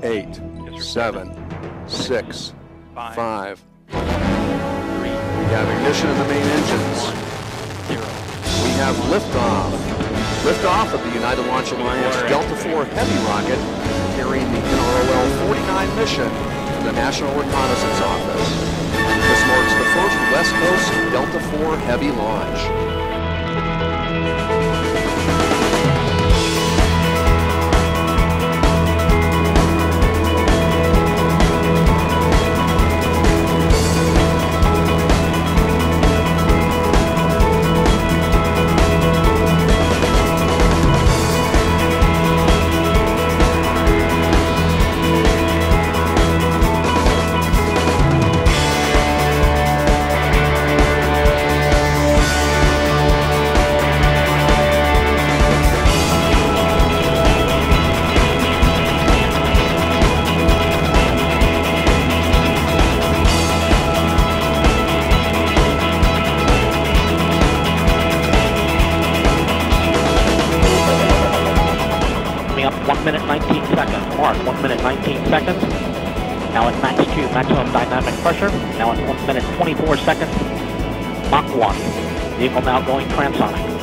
8, 7, 6, 5. We have ignition in the main engines. We have liftoff. Liftoff of the United Launch Alliance Delta IV Heavy rocket carrying the NROL-49 mission from the National Reconnaissance Office. This marks the first West Coast Delta IV Heavy launch. Up 1 minute 19 seconds. Mark, 1 minute 19 seconds. Now at max Q, maximum dynamic pressure. Now at 1 minute 24 seconds. Mach 1. Vehicle now going transonic.